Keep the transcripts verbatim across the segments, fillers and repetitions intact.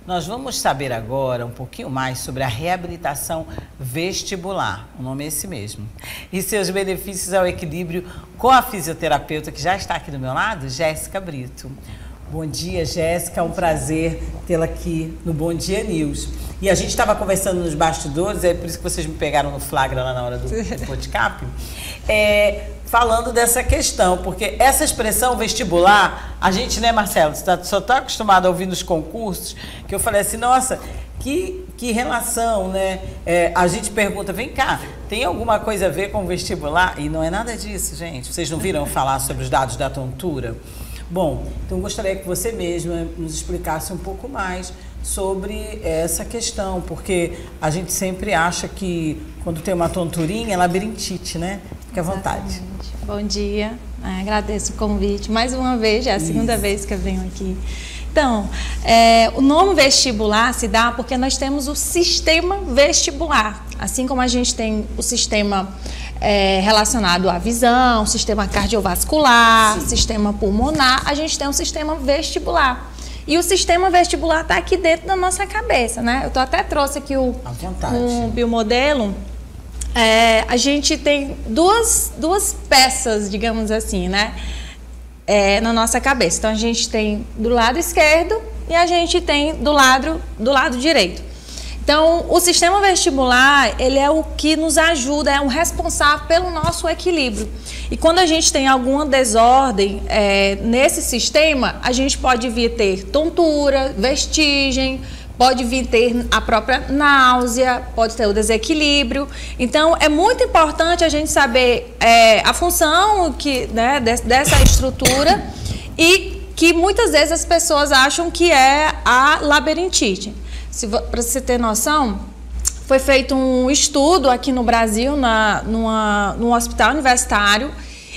Nós vamos saber agora um pouquinho mais sobre a reabilitação vestibular, o nome é esse mesmo, e seus benefícios ao equilíbrio com a fisioterapeuta que já está aqui do meu lado, Jéssica Brito. Bom dia, Jéssica, é um prazer tê-la aqui no Bom Dia News. E a gente estava conversando nos bastidores, é por isso que vocês me pegaram no flagra lá na hora do, do podcast, é, falando dessa questão, porque essa expressão vestibular, a gente, né, Marcelo, você tá, só está acostumado a ouvir nos concursos, que eu falei assim, nossa, que, que relação, né? É, a gente pergunta, vem cá, tem alguma coisa a ver com vestibular? E não é nada disso, gente. Vocês não viram falar sobre os dados da tontura? Bom, então gostaria que você mesma nos explicasse um pouco mais sobre essa questão, porque a gente sempre acha que quando tem uma tonturinha é labirintite, né? Fique à vontade. Exatamente. Bom dia, agradeço o convite. Mais uma vez, já é a segunda Isso. vez que eu venho aqui. Então, é, o nome vestibular se dá porque nós temos o sistema vestibular, assim como a gente tem o sistema é, relacionado à visão, sistema cardiovascular, Sim. sistema pulmonar, a gente tem um sistema vestibular. E o sistema vestibular está aqui dentro da nossa cabeça, né? Eu tô até trouxe aqui o um biomodelo. É, a gente tem duas, duas peças, digamos assim, né? É, na nossa cabeça. Então a gente tem do lado esquerdo e a gente tem do lado, do lado direito. Então o sistema vestibular, ele é o que nos ajuda, é o responsável pelo nosso equilíbrio. E quando a gente tem alguma desordem é, nesse sistema, a gente pode vir ter tontura, vertigem, pode vir ter a própria náusea, pode ter o desequilíbrio. Então, é muito importante a gente saber é, a função que, né, dessa estrutura e que muitas vezes as pessoas acham que é a labirintite. Para você ter noção, foi feito um estudo aqui no Brasil, na, numa, num hospital universitário,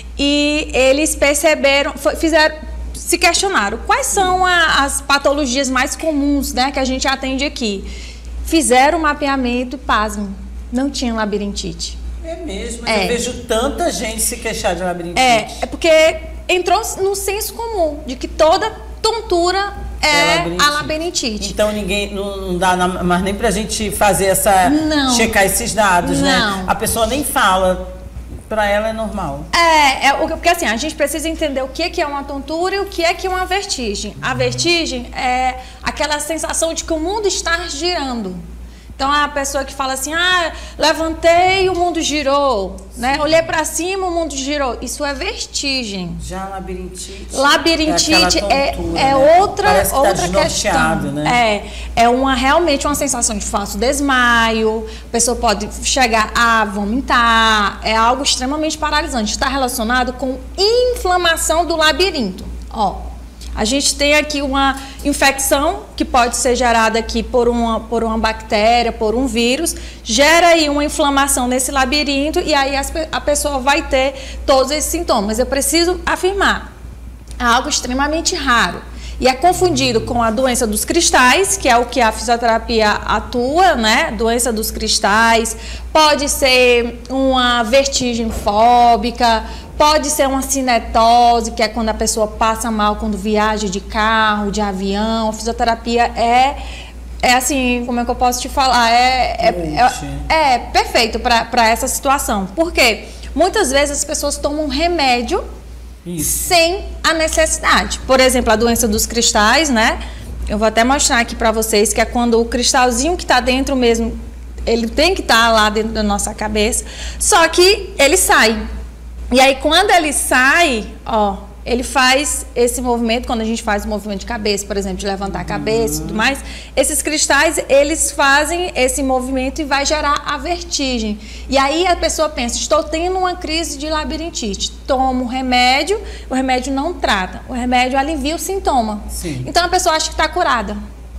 e eles perceberam, fizeram, se questionaram quais são a, as patologias mais comuns, né, que a gente atende aqui. Fizeram o mapeamento e, pasmem, não tinha labirintite. É mesmo, é. Eu vejo tanta gente se queixar de labirintite. É, é porque entrou no senso comum de que toda tontura é, é labirintite. a labirintite. Então ninguém, não, não dá mais nem pra gente fazer essa, não. checar esses dados, não. né? A pessoa nem fala. Para ela é normal. É, é, porque assim, a gente precisa entender o que, que é uma tontura e o que é que é uma vertigem. A vertigem é aquela sensação de que o mundo está girando. Então, a pessoa que fala assim, ah, levantei e o mundo girou, né? Olhei para cima, o mundo girou. Isso é vertigem. Já labirintite. Labirintite é, tontura, é, é né? outra, Parece que outra tá questão. Né? É, é uma, realmente uma sensação de falso desmaio, a pessoa pode chegar a vomitar, é algo extremamente paralisante. Está relacionado com inflamação do labirinto. Ó. A gente tem aqui uma infecção que pode ser gerada aqui por uma, por uma bactéria, por um vírus, gera aí uma inflamação nesse labirinto e aí as, a pessoa vai ter todos esses sintomas. Eu preciso afirmar, é algo extremamente raro e é confundido com a doença dos cristais, que é o que a fisioterapia atua, né? Doença dos cristais, pode ser uma vertigem fóbica, pode ser uma cinetose, que é quando a pessoa passa mal quando viaja de carro, de avião. A fisioterapia é, é assim, como é que eu posso te falar? É, é, é, é perfeito para essa situação. Por quê? Muitas vezes as pessoas tomam remédio Isso. sem a necessidade. Por exemplo, a doença dos cristais, né? Eu vou até mostrar aqui para vocês que é quando o cristalzinho que está dentro mesmo, ele tem que estar tá lá dentro da nossa cabeça, só que ele sai. E aí, quando ele sai, ó, ele faz esse movimento, quando a gente faz o movimento de cabeça, por exemplo, de levantar a cabeça e tudo mais, esses cristais, eles fazem esse movimento e vai gerar a vertigem. E aí a pessoa pensa, estou tendo uma crise de labirintite, tomo um remédio, o remédio não trata, o remédio alivia o sintoma. Sim. Então a pessoa acha que está curada.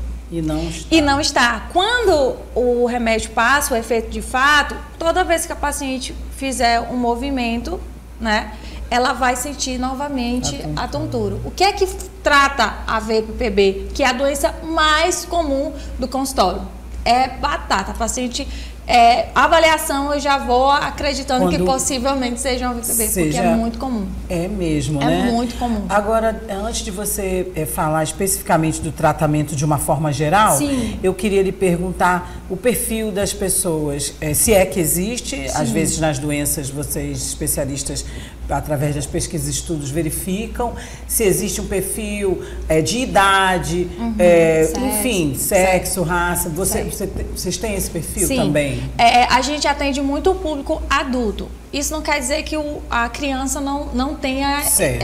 E não está. E não está. Quando o remédio passa, o efeito de fato, toda vez que a paciente fizer um movimento, né, ela vai sentir novamente a tontura. a tontura. O que é que trata a V P B? Que é a doença mais comum do consultório. É batata. A paciente É, avaliação eu já vou acreditando Quando que possivelmente seja um A V P B, seja, porque é muito comum. É mesmo, é né? É muito comum. Agora, antes de você é, falar especificamente do tratamento de uma forma geral, Sim. eu queria lhe perguntar o perfil das pessoas, é, se é que existe, Sim. às vezes nas doenças vocês especialistas, através das pesquisas e estudos, verificam se existe um perfil é, de idade, uhum, é, sexo, enfim, sexo, sexo. raça. Você, você, vocês têm esse perfil Sim. também? É, a gente atende muito o público adulto. Isso não quer dizer que o, a criança não, não tenha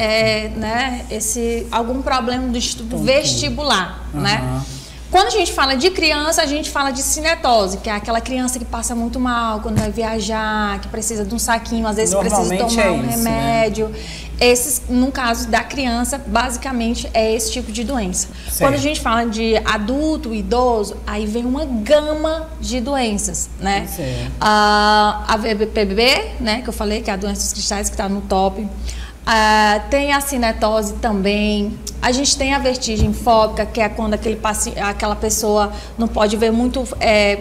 é, né, esse, algum problema do estudo vestibular, uhum. né? Quando a gente fala de criança, a gente fala de cinetose, que é aquela criança que passa muito mal quando vai viajar, que precisa de um saquinho, às vezes precisa tomar é um isso, remédio. Né? Esses, no caso da criança, basicamente é esse tipo de doença. Certo. Quando a gente fala de adulto, idoso, aí vem uma gama de doenças, né? Certo. A, a V P B, né, que eu falei, que é a doença dos cristais, que está no top. Uh, tem a cinetose também, a gente tem a vertigem fóbica, que é quando aquele paciente, aquela pessoa não pode ver muito é,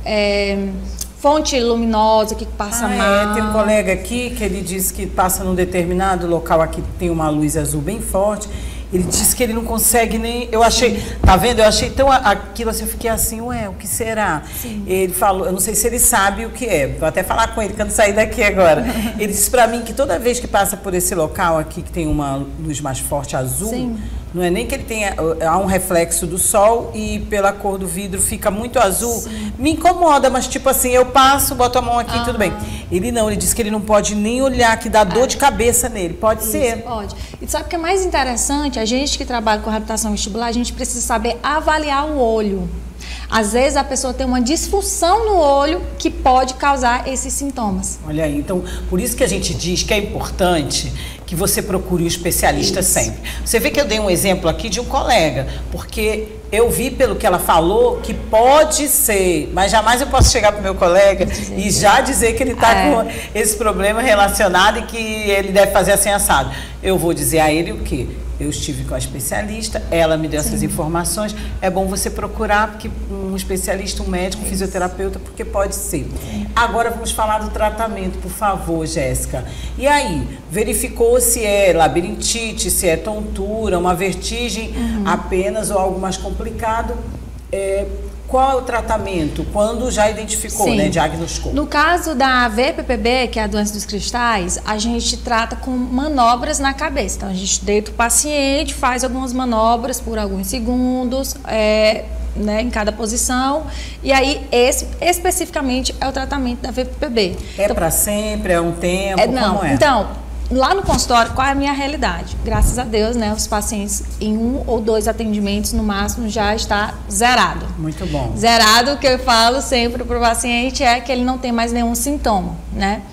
é, fonte luminosa, que passa ah, mal. É. Tem um colega aqui que ele diz que passa num determinado local aqui, tem uma luz azul bem forte. Ele disse que ele não consegue nem... Eu achei... Tá vendo? Eu achei tão aquilo assim, eu fiquei assim, ué, o que será? Sim. Ele falou, eu não sei se ele sabe o que é. Vou até falar com ele quando sair daqui agora. Ele disse pra mim que toda vez que passa por esse local aqui, que tem uma luz mais forte azul, Sim. não é nem que ele tenha... Há um reflexo do sol e pela cor do vidro fica muito azul. Sim. Me incomoda, mas tipo assim, eu passo, boto a mão aqui e ah. tudo bem. Ele não, ele disse que ele não pode nem olhar, que dá dor é. de cabeça nele. Pode Isso, ser? Pode. E sabe o que é mais interessante? A gente que trabalha com reabilitação vestibular, a gente precisa saber avaliar o olho. Às vezes a pessoa tem uma disfunção no olho que pode causar esses sintomas. Olha aí, então por isso que a gente diz que é importante que você procure o especialista isso. sempre. Você vê que eu dei um exemplo aqui de um colega, porque eu vi pelo que ela falou que pode ser, mas jamais eu posso chegar para o meu colega e já dizer que ele está é. com esse problema relacionado e que ele deve fazer assim assado. Eu vou dizer a ele o quê? Eu estive com a especialista, ela me deu Sim. essas informações. É bom você procurar porque um especialista, um médico, um fisioterapeuta, porque pode ser. Sim. Agora vamos falar do tratamento, por favor, Jéssica. E aí, verificou se é labirintite, se é tontura, uma vertigem uhum. apenas ou algo mais complicado? É, qual é o tratamento? Quando já identificou, Sim. né? Diagnosticou? No caso da V P P B, que é a doença dos cristais, a gente trata com manobras na cabeça. Então, a gente deita o paciente, faz algumas manobras por alguns segundos, é, né, em cada posição. E aí, esse especificamente é o tratamento da V P P B. É então, para sempre? É um tempo? É, não, como é? Então... Lá no consultório, qual é a minha realidade? Graças a Deus, né, os pacientes em um ou dois atendimentos, no máximo, já está zerado. Muito bom. Zerado, o que eu falo sempre para o paciente é que ele não tem mais nenhum sintoma, né?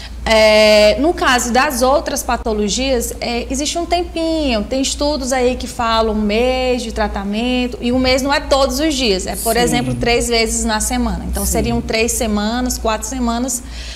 É, no caso das outras patologias, é, existe um tempinho, tem estudos aí que falam um mês de tratamento, e um mês não é todos os dias, é, por Sim. exemplo, três vezes na semana. Então, Sim. seriam três semanas, quatro semanas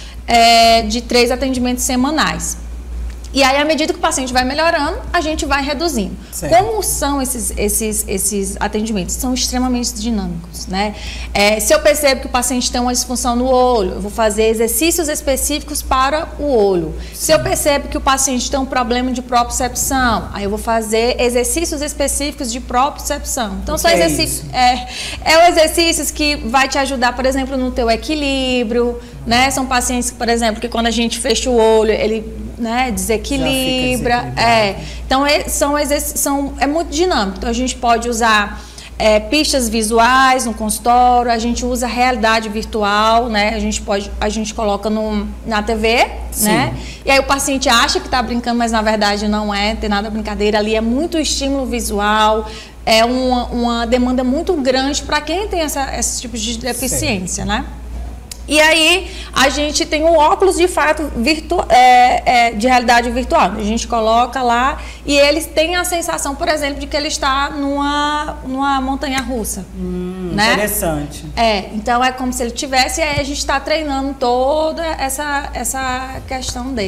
é, de três atendimentos semanais. E aí, à medida que o paciente vai melhorando, a gente vai reduzindo. Certo. Como são esses, esses, esses atendimentos? São extremamente dinâmicos, né? É, se eu percebo que o paciente tem uma disfunção no olho, eu vou fazer exercícios específicos para o olho. Sim. Se eu percebo que o paciente tem um problema de propriocepção, aí eu vou fazer exercícios específicos de propriocepção. Então, são exercícios... É, é exercícios que vai te ajudar, por exemplo, no teu equilíbrio, né? São pacientes, por exemplo, que quando a gente fecha o olho, ele... Né, desequilibra, é. Então é, são, são, é muito dinâmico. Então a gente pode usar é, pistas visuais no consultório, a gente usa realidade virtual, né? A gente pode, a gente coloca no, na T V, Sim. né? E aí o paciente acha que está brincando, mas na verdade não é, tem nada brincadeira ali, é muito estímulo visual. É uma, uma demanda muito grande para quem tem essa, esse tipo de deficiência, Sim. né? E aí, a gente tem um óculos de fato virtu é, é, de realidade virtual. A gente coloca lá e eles têm a sensação, por exemplo, de que ele está numa, numa montanha-russa. Hum, né? Interessante. É, então é como se ele tivesse, e aí a gente está treinando toda essa, essa questão dele.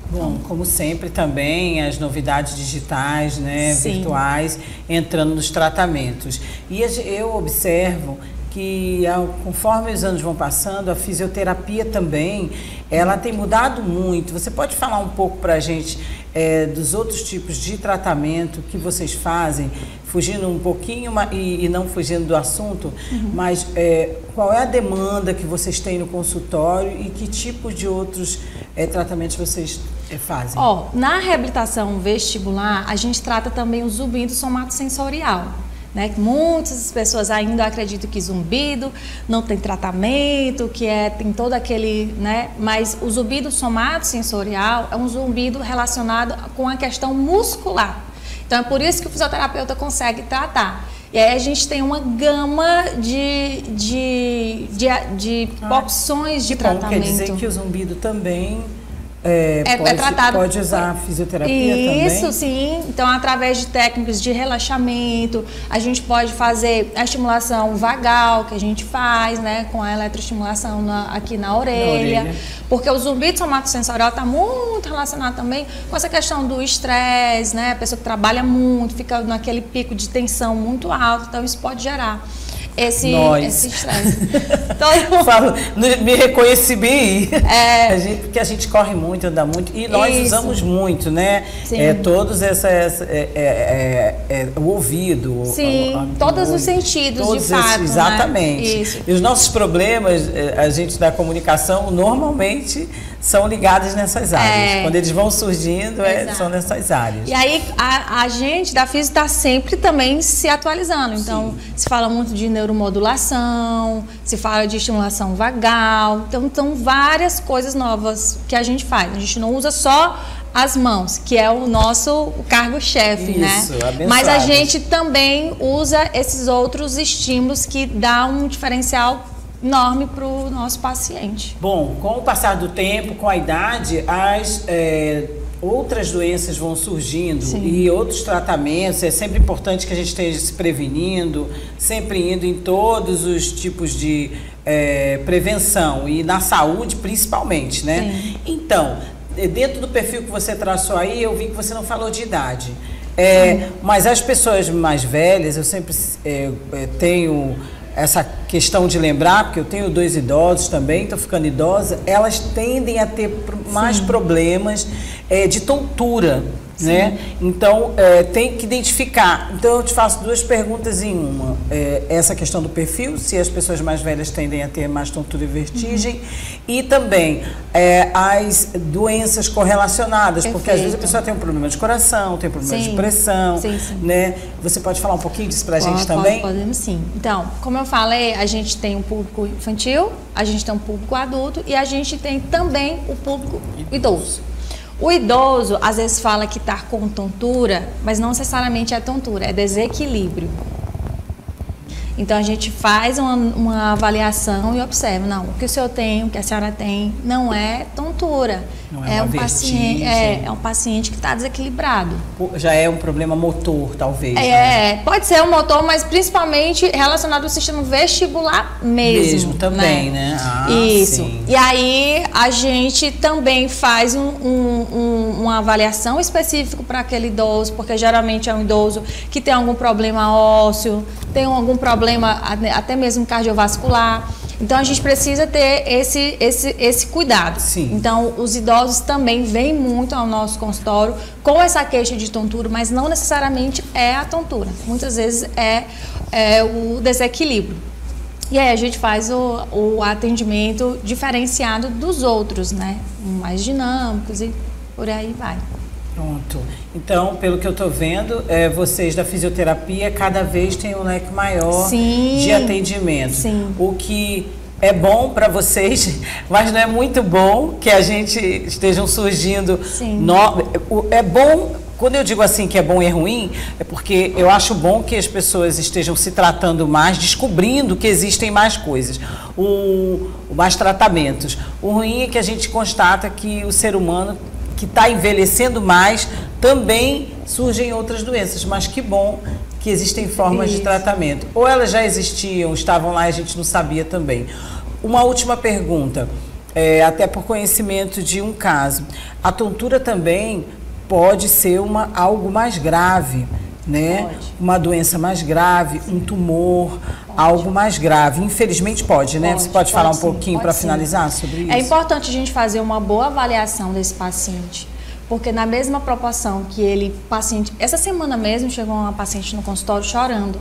Bom, como sempre também as novidades digitais, né, Sim. virtuais, entrando nos tratamentos. E eu observo que conforme os anos vão passando, a fisioterapia também, ela tem mudado muito. Você pode falar um pouco para a gente é, dos outros tipos de tratamento que vocês fazem, fugindo um pouquinho e, e não fugindo do assunto, uhum. mas é, qual é a demanda que vocês têm no consultório e que tipo de outros é, tratamentos vocês é, fazem? Ó, na reabilitação vestibular, a gente trata também o zumbido somatosensorial. Né? Muitas pessoas ainda acreditam que zumbido não tem tratamento, que é, tem todo aquele, né? Mas o zumbido somatosensorial é um zumbido relacionado com a questão muscular. Então é por isso que o fisioterapeuta consegue tratar. E aí a gente tem uma gama de, de, de, de ah, opções de tratamento. Bom, quer dizer que o zumbido também... É, é, pode, é tratado, pode usar a fisioterapia isso, também? Isso, sim. Então, através de técnicas de relaxamento, a gente pode fazer a estimulação vagal, que a gente faz, né, com a eletroestimulação na, aqui na orelha, na orelha. Porque o zumbido somatosensorial está muito relacionado também com essa questão do estresse, né? A pessoa que trabalha muito, fica naquele pico de tensão muito alto, então isso pode gerar esse estresse. Então, Falo, me reconheci bem, é, a gente, porque a gente corre muito, anda muito, e nós isso. usamos muito, né? É, todos essa, essa é, é, é, é, o ouvido, sim, a, a, todos o, os sentidos, todos de fato, esses, exatamente. Né? Isso. E os nossos problemas, a gente da comunicação, normalmente são ligados nessas áreas. É. Quando eles vão surgindo, é, são nessas áreas. E aí a, a gente da física está sempre também se atualizando. Então, sim. se fala muito de neuromodulação, se fala de estimulação vagal. Então, são várias coisas novas que a gente faz. A gente não usa só as mãos, que é o nosso cargo-chefe, né? Abençoado. Mas a gente também usa esses outros estímulos que dá um diferencial enorme para o nosso paciente. Bom, com o passar do tempo, com a idade, as é, outras doenças vão surgindo. Sim. E outros tratamentos. É sempre importante que a gente esteja se prevenindo, sempre indo em todos os tipos de é, prevenção e na saúde principalmente, né? Sim. Então, dentro do perfil que você traçou aí, eu vi que você não falou de idade. É, mas as pessoas mais velhas, eu sempre é, é, tenho essa questão de lembrar, porque eu tenho dois idosos também, estou ficando idosa, elas tendem a ter mais Sim. problemas é, de tontura, Sim. né? Então, é, tem que identificar. Então, eu te faço duas perguntas em uma. É, essa questão do perfil, se as pessoas mais velhas tendem a ter mais tontura e vertigem, uhum. e também é, as doenças correlacionadas, Perfeito. Porque às vezes a pessoa tem um problema de coração, tem um problema sim. de pressão, sim, sim. né? Você pode falar um pouquinho disso pra pode, gente também? Pode, podemos sim. Então, como eu falei, a gente tem um público infantil, a gente tem um público adulto e a gente tem também o público idoso. O idoso, às vezes, fala que está com tontura, mas não necessariamente é tontura, é desequilíbrio. Então, a gente faz uma, uma avaliação e observa, não, o que o senhor tem, o que a senhora tem, não é tontura. Não é, é, um paciente, é, é um paciente que está desequilibrado. Já é um problema motor, talvez. É, né? Pode ser um motor, mas principalmente relacionado ao sistema vestibular mesmo. Mesmo também, né? né? Ah, Isso. Sim. E aí a gente também faz um, um, um, uma avaliação específica para aquele idoso, porque geralmente é um idoso que tem algum problema ósseo, tem algum problema até mesmo cardiovascular. Então, a gente precisa ter esse, esse, esse cuidado. Sim. Então, os idosos também vêm muito ao nosso consultório com essa queixa de tontura, mas não necessariamente é a tontura. Muitas vezes é, é o desequilíbrio. E aí, a gente faz o, o atendimento diferenciado dos outros, né? Mais dinâmicos e por aí vai. Pronto. Então, pelo que eu estou vendo, é, vocês da fisioterapia cada vez têm um leque maior Sim. de atendimento. Sim. O que é bom para vocês, mas não é muito bom que a gente estejam surgindo. Sim. No... É bom, quando eu digo assim que é bom e é ruim, é porque eu acho bom que as pessoas estejam se tratando mais, descobrindo que existem mais coisas, o... mais tratamentos. O ruim é que a gente constata que o ser humano que está envelhecendo mais, também surgem outras doenças, mas que bom que existem formas Isso. de tratamento. Ou elas já existiam, estavam lá e a gente não sabia também. Uma última pergunta. é, até por conhecimento de um caso. A tontura também pode ser uma, algo mais grave, né? Pode. Uma doença mais grave, um tumor, pode. Algo mais grave. Infelizmente pode, né? Pode, Você pode, pode falar um sim, pouquinho para finalizar sobre isso? É importante a gente fazer uma boa avaliação desse paciente, porque na mesma proporção que ele, paciente, essa semana mesmo chegou uma paciente no consultório chorando.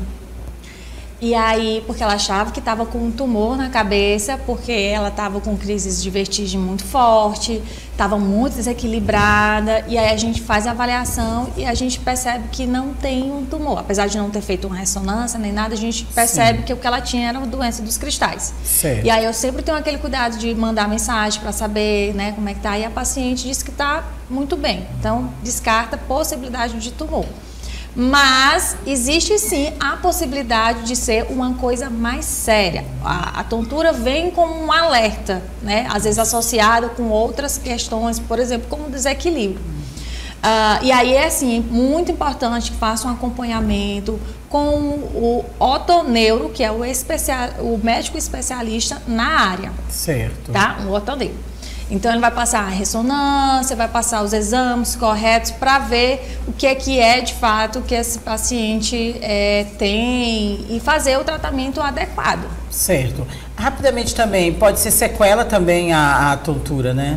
E aí, porque ela achava que estava com um tumor na cabeça, porque ela estava com crises de vertigem muito forte, estava muito desequilibrada, e aí a gente faz a avaliação e a gente percebe que não tem um tumor. Apesar de não ter feito uma ressonância nem nada, a gente percebe Sim. que o que ela tinha era a doença dos cristais. Certo. E aí eu sempre tenho aquele cuidado de mandar mensagem para saber, né, como é que tá, e a paciente diz que está muito bem. Então, descarta a possibilidade de tumor. Mas existe sim a possibilidade de ser uma coisa mais séria. A, a tontura vem como um alerta, né? Às vezes associada com outras questões, por exemplo, como desequilíbrio. Uh, e aí é assim, muito importante que faça um acompanhamento com o otoneuro, que é o, especial, o médico especialista na área. Certo. Tá? O otoneuro. Então, ele vai passar a ressonância, vai passar os exames corretos para ver o que é que é, de fato, que esse paciente é, tem e fazer o tratamento adequado. Certo. Rapidamente também, pode ser sequela também a, a tontura, né?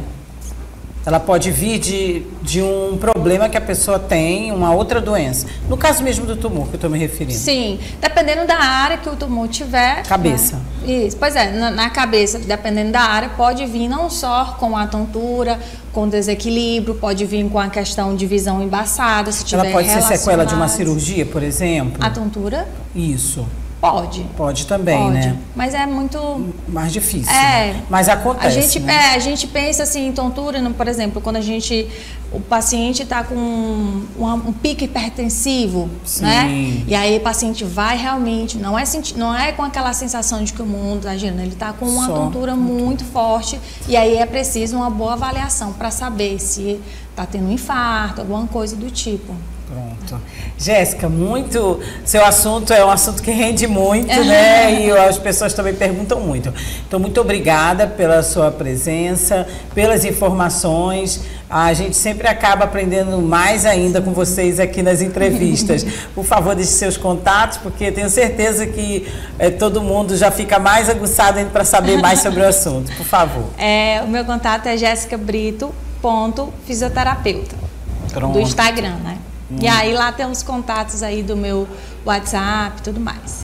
Ela pode vir de, de um problema que a pessoa tem, uma outra doença. No caso mesmo do tumor que eu estou me referindo. Sim, dependendo da área que o tumor tiver. Cabeça. Né? Isso, pois é, na, na cabeça, dependendo da área, pode vir não só com a tontura, com desequilíbrio, pode vir com a questão de visão embaçada, se tiver. Ela pode ser sequela de uma cirurgia, por exemplo? A tontura? Isso. Pode. Pode também, pode, né? Mas é muito... mais difícil. É. Né? Mas acontece, a gente, né? É, a gente pensa assim em tontura, por exemplo, quando a gente... O paciente está com um, um pico hipertensivo, Sim. né? E aí o paciente vai realmente... Não é, não é com aquela sensação de que o mundo está girando. Ele está com uma Só. tontura muito forte. E aí é preciso uma boa avaliação para saber se está tendo um infarto, alguma coisa do tipo. Pronto. Jéssica, muito... Seu assunto é um assunto que rende muito, né? E as pessoas também perguntam muito. Então, muito obrigada pela sua presença, pelas informações. A gente sempre acaba aprendendo mais ainda com vocês aqui nas entrevistas. Por favor, deixe seus contatos, porque tenho certeza que é, todo mundo já fica mais aguçado ainda para saber mais sobre o assunto. Por favor. É, o meu contato é jéssica brito ponto fisioterapeuta. Pronto. Do Instagram, né? Hum. E aí lá tem os contatos aí do meu WhatsApp e tudo mais.